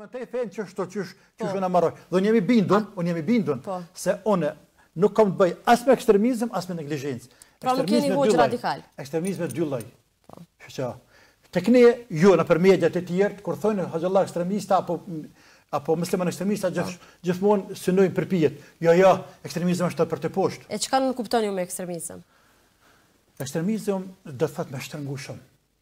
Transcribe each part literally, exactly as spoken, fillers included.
komentoj fejnë që shto qysh qysh unë marroj. Dhe unë jemi bindun, unë jemi bindun se unë nuk kam të bëj as me ekstremizëm, as me neglizhencë. Pra nuk keni voç radikal. Ekstremizmi dy lloj. Që tek ne ju në për mediat e tjerë kur thonë hoxhallah ekstremista apo apo musliman ekstremista gjithmonë synojnë përpijet. Jo, jo, ekstremizmi është për të poshtë. E çka nuk kuptoni ju me ekstremizëm? Ekstremizëm do të thotë me shtrëngushëm.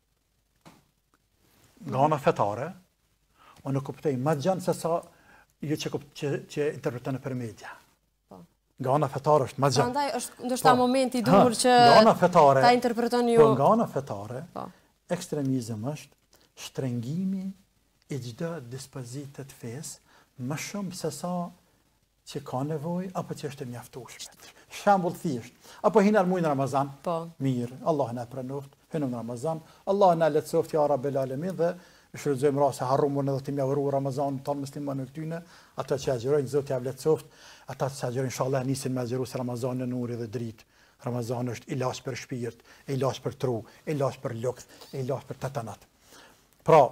Nga ana fetare, unë nuk kuptoj më gjanë se sa ju që, që, që interpreton për media. Nga ana fetare është më gjanë. Prandaj është ndoshta momenti i duhur që fetare, ta interpretoni ju. Po nga ana fetare, ekstremizëm është shtrëngimi i çdo dispozite të fesë më shumë se sa që ka nevojë apo që është e mjaftueshme. Shembull thjesht, apo hinar muin Ramazan. Po. Mirë, Allah na pranoft. Hinë Ramazan, Allah na letësoft ja Rabbel Alamin dhe shfrytëzojmë rase harrumun edhe të mjavëru Ramazan ton muslimanë këtyne, ata që agjërojnë Zoti ja letësoft, ata që agjërojnë inshallah nisin me agjëru se Ramazani në uri dhe dritë. Ramazani është ilaç për shpirt, ilaç për tru, ilaç për lukth, ilaç për tetanat. Pra,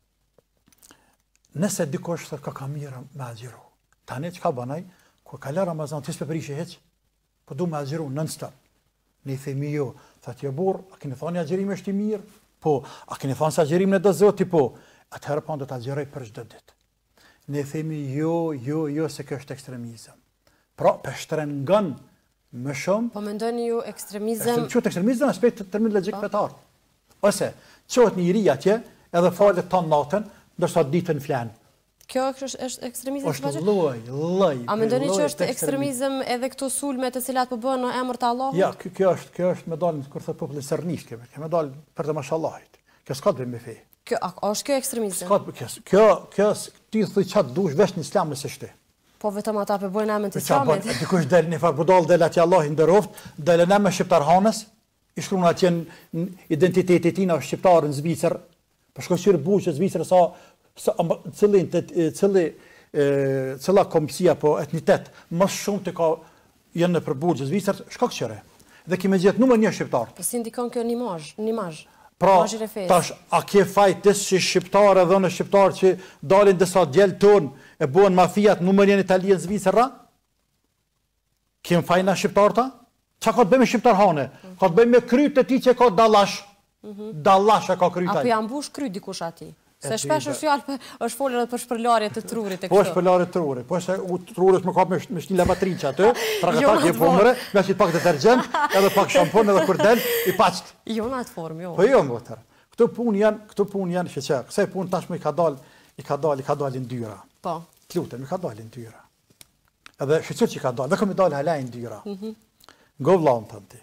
nëse dikush thotë ka ka mirë me agjëru, tani çka banaj, kur kala Ramazan ti s'pe prishi hiç, po du me agjëru non-stop. Ne i themi jo, thotë jo burr, a keni thënë agjërimi është i mirë? Po, a keni thënë se agjërimi në do Zoti? Po, atëherë po do të agjëroj për çdo ditë. Ne themi jo, jo, jo se kjo është ekstremizëm. Pra, peshtrëngon më shumë. Po mendoni ju ekstremizëm? Çuhet ekstremizëm në aspekt të termin logjik fetar. Ose çohet një iri atje, edhe falet tan natën, ndërsa ditën flan. Kjo është është ekstremizëm është lloj, lloj. A mendoni që është ekstremizëm edhe këto sulme të cilat po bëhen në emër të Allahut? Ja, kjo është, kjo është me dalë kur thot populli sërnisht kjo, kjo me dalë për të mashallahit. Kjo s'ka të bëjë me fe. Kjo a është kjo ekstremizëm? S'ka kjo, kjo, kjo ti thuj çat dush vesh në Islam nëse shtë. Po vetëm ata po bëjnë emën të Islamit. Dikush del në far budall del atje Allahu nderoft, del në emër shqiptar hanës, i shkruan atje identiteti i tij në shqiptar në Zvicër. Po shkojë buçë Zvicër sa cili cili cila komisia po etnitet më shumë të ka janë në përburgje Zvicër shkakqëre. Dhe kimë gjetë numër një shqiptar. Po si ndikon kjo në imazh, në imazh. Pra, tash a ke fajtes që shqiptar edhe në shqiptar që dalin disa djelë ton e buen mafiat numër një në Itali në Zvicër? Kem fajna shqiptar ta? Qa ka të bëjmë shqiptar hane? Ka të bëjmë me kryt e ti që ka dalash. Dalash e ka kryt aty. Apo janë mbush kryt dikush ati? Se shpesh është fjallë është folër për shpërlarje të trurit e kështu. Po shpërlarje të trurit, po se trurit më ka me shni lavatrinë që aty, pra ka ta kje pomëre, me që pak detergjent, edhe pak shampon edhe kur del, i paqt. Jo në atë formë, jo. Po jo, më tërë. Këto punë janë, këto punë janë që që, kësaj punë tashmë i ka dal, i ka dal, i ka dalin dyra. Po. Të lutem, i ka dalin dyra. Edhe shqyqër që i ka dal, dhe kam i dal halajnë dyra. Ngo vllaun të ti.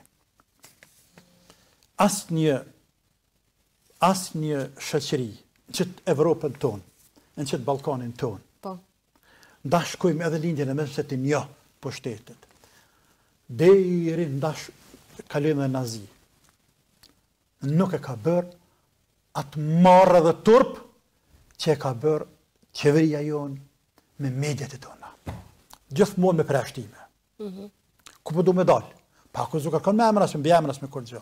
Asë një, asë një shëqëri, në qëtë Evropën tonë, në qëtë Balkanin tonë. Po. Ndash shkojmë edhe lindjen e mesme se të një po shtetet. Deri ndash kalojmë dhe nazi. Nuk e ka bërë atë marrë dhe turp që e ka bërë qeveria jonë me mediat e tona. Gjithmonë me preashtime. Ku po du me dalë? Pa ku zukar kanë me emras, me emras, me kur gjë.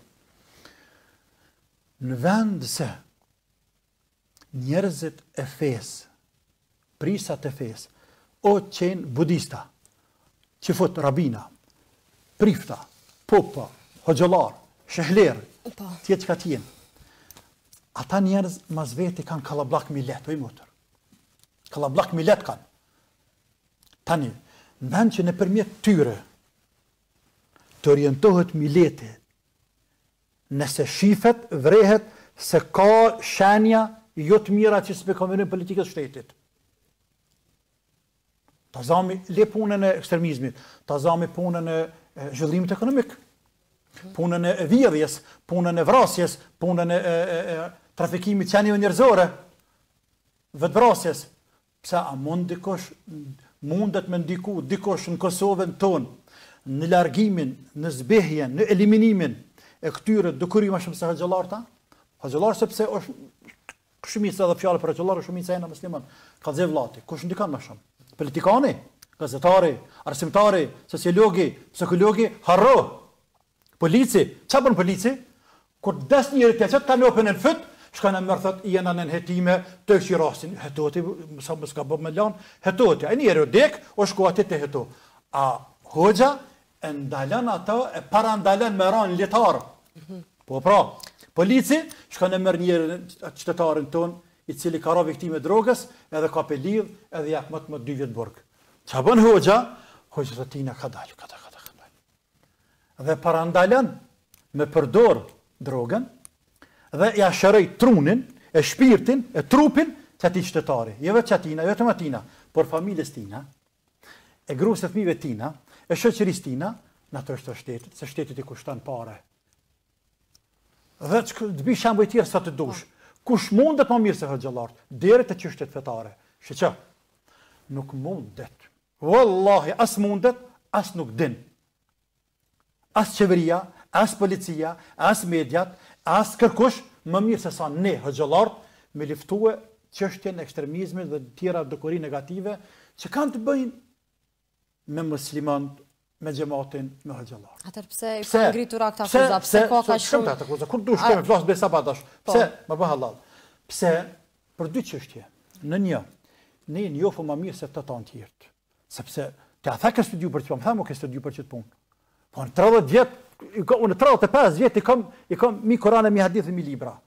Në vend se njerëzit e fesë, prisat e fesë, o qenë budista, që fut rabina, prifta, popa, hoxhallar, shehler, tjetë që ka tjenë. Ata njerëz mas veti kanë kalablak millet, o i motër. Kalablak millet kanë. Tani, në vend që në përmjet tyre, të orientohet milleti, nëse shifet, vrehet, se ka shenja jo të mira që s'me konvenim politikës shtetit. Ta zami le punën e ekstremizmit, ta zami punën e zhvillimit ekonomik, punën e vjedhjes, punën e vrasjes, punën e, e, e trafikimit qenieve njerëzore, vetvrasjes. Pse a mund dikush, mundet me ndiku dikush në Kosovën tonë, në largimin, në zbehjen, në eliminimin e këtyre dukuri më shumë se hoxhallarta? Hoxhallar sepse është shumica edhe fjalë për hoxhallar, shumica janë musliman. Ka zë vllati, kush ndikan më shumë? Politikani, gazetari, arsimtari, sociologi, psikologi, harro. Polici, çfarë bën polici? Kur des njëri të çet kanë open në fyt, Shkon e merr thot jena në hetime të qirasin. Hetoti sa më ska bë me lan, hetoti. Ai njëri dek, o shko atë te heto. A hoxha e ndalën ata e para ndalën me ran letar. Po pra, polici shkon e merr njërin qytetarin ton i cili ka ra viktime drogës, edhe ka pe lidh, edhe jap më të më dy vjet burg. Qa bën hoxha? Hoxha të tina ka dalë, ka dalë, ka dalë, ka dalë. Dhe parandalen me përdor drogën, dhe ja shëroj trunin, e shpirtin, e trupin, që ati qytetari. Jo vetë qatina, jo vetëm atina, por familjes tina, e grusë të fëmijëve tina, e shoqërisë tina, në ato është të shtetit, se shtetit i kushton pare. Dhe të bëj shembuj tjerë sa të dush. Kush mundet më mirë se hoxhallarët, deri te çështjet fetare. Shqë, nuk mundet. Wallahi, as mundet, as nuk din. As qeveria, as policia, as mediat, as kërkush, më mirë se sa ne, hoxhallarët, me liftue çështjen e ekstremizmit dhe tjera dukuri negative, që kanë të bëjnë me muslimanët, me xhamatin, me hoxhallarët. Atëherë pse i kanë ngritur akt akuza? Pse ka ka shumë akt akuza? Kur dush kemë flas besa badash. Pse? Më bë hallall. Pse? Për dy çështje. Në një, ne i njohëm më mirë se të tanë tjerë. Sepse te a tha ke studiu për çfarë? Më thamë ke studiu për çet punë. Po në tridhjetë vjet, unë tridhjetë e pesë vjet i kam i kam mi Kur'an e mi hadith e mi libra.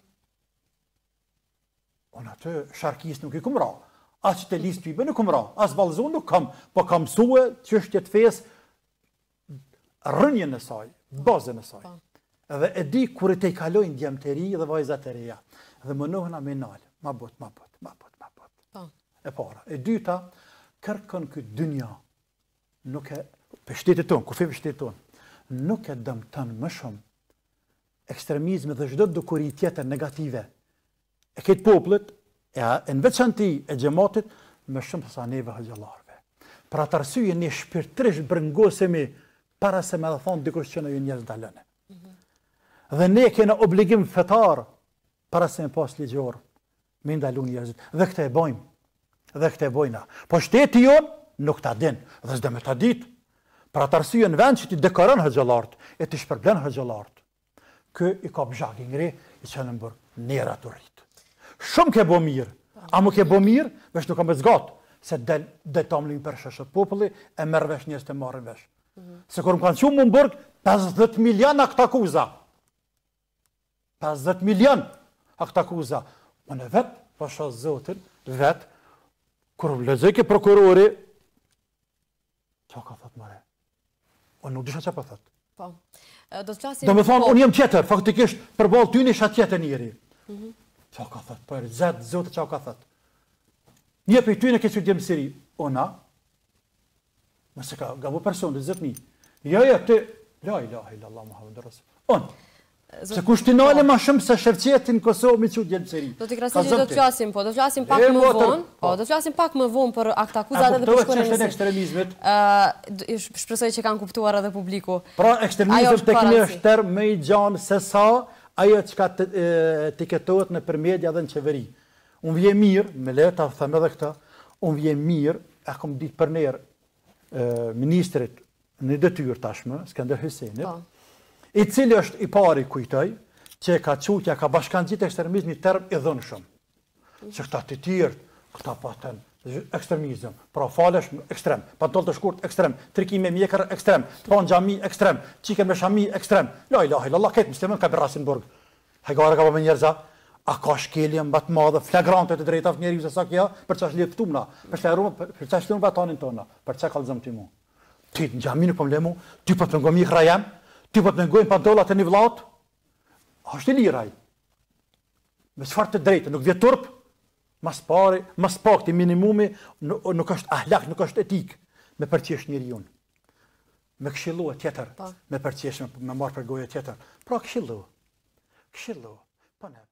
Unë atë sharkis nuk i kam ra. As të listë ty bë nuk kam ra. As vallëzon nuk kam, po kam mësue çështjet fesë rënjën e saj, bazën e saj. Edhe e di kur i te i kalojnë djemteri dhe vajzat e reja. Dhe më nohëna me nalë. Ma bot, ma bot, ma bot, ma bot. E para. E dyta, kërkën këtë dynja, nuk e, për shtetit tonë, kur fe për shtetit tonë, nuk e dëmëtën më shumë ekstremizme dhe çdo dukuri tjetër negative e këtë popullit, e në veçanti e xhamatit, më shumë se sa neve hoxhallarëve. Për atë arsye ne shpirtërisht brëngosemi para se me dhe thonë dikush që në ju njerëz dalëne. Dhe ne kena obligim fetar para se me pas ligjor me ndalu njerëzit. Dhe këtë e bojmë. Dhe këtë e bojna. Po shteti jonë nuk ta din. Dhe s'de me ta dit. Për atë arsye në vend që ti dekoron hoxhallarët, e ti shpërblen hoxhallarët, kë i ka bzhak i ngri, i që në mbërë nera të rritë. Shumë ke bo mirë. A mu ke bo mirë, vesh nuk kam e zgatë, se del, del tamlin për shëshët populli, e merë vesh njerëz të marrin vesh. Se kur më kanë qumë më në burg, pesëdhjetë milion akt akuza. pesëdhjetë milion akt akuza. Unë e vetë, pasha zotin, vetë, kur lexoj ke prokurori, qa ka thot mare? Unë nuk disha qa pa thot. Po. Do të flasim... Do me thonë, unë jem tjetër, faktikisht, përballë ty një shat tjetër njeri. Qa ka thot, po e zetë, zotë qa ka thot. Një për ty në këtë djemë siri, ona, nëse ka gabu person, dhe zëtë mi. Jo, jo, ti, la ilaha illallah Muhammed Rasul. On, se kushtinale ma shumë se Shevqetin Kosovë mi që djemë sëri. Do t'i krasnit do të flasim, po, do të flasim pak më vonë, po, do të flasim pak më vonë për akt akuzat edhe për shkone nësi. Ekstremizmit. Shpresoj që kanë kuptuar edhe publiku. Pra, ekstremizm të këni është term me i gjanë se sa ajo që ka etiketohet në për media dhe në qeveri. Unë vje mirë, me le ta thëmë edhe këta, unë vje mirë, e kom ditë për njerë, ministrit në detyrë tashmë, Skënder Hysenit, i cili është i pari kujtoj, që ka qutja, ka bashkanëgjit ekstremizmi term i dhënë shumë. Që këta të tjërë, këta paten ekstremizm, pra falesh ekstrem, pantol të shkurt ekstrem, trikim me mjekër ekstrem, pan gjami ekstrem, qiken me shami ekstrem. La ilaha illallah, këtë muslimën ka bërrasin burg. Hegare ka po me njerëza, a ka shkelje më batë madhe, flagrante të drejta fë njeri, se sa kja, për që është leftumna, për që është leftumë batanin tona, për që ka lëzëm të mu. Ti në gjami nuk po më lemu, ty po të pëngo mikra jem, ty po të pëngojnë pantolat e një vlat, është i liraj. Me qëfar të drejtë, nuk vjetë turp, mas pari, mas pak të minimumi, nuk është ahlak, nuk është etik, me përqesh njëri unë. Me këshillu e tjetër, me përqesh, me marë për goje tjetër. Pra këshillu, këshillu, pa ne.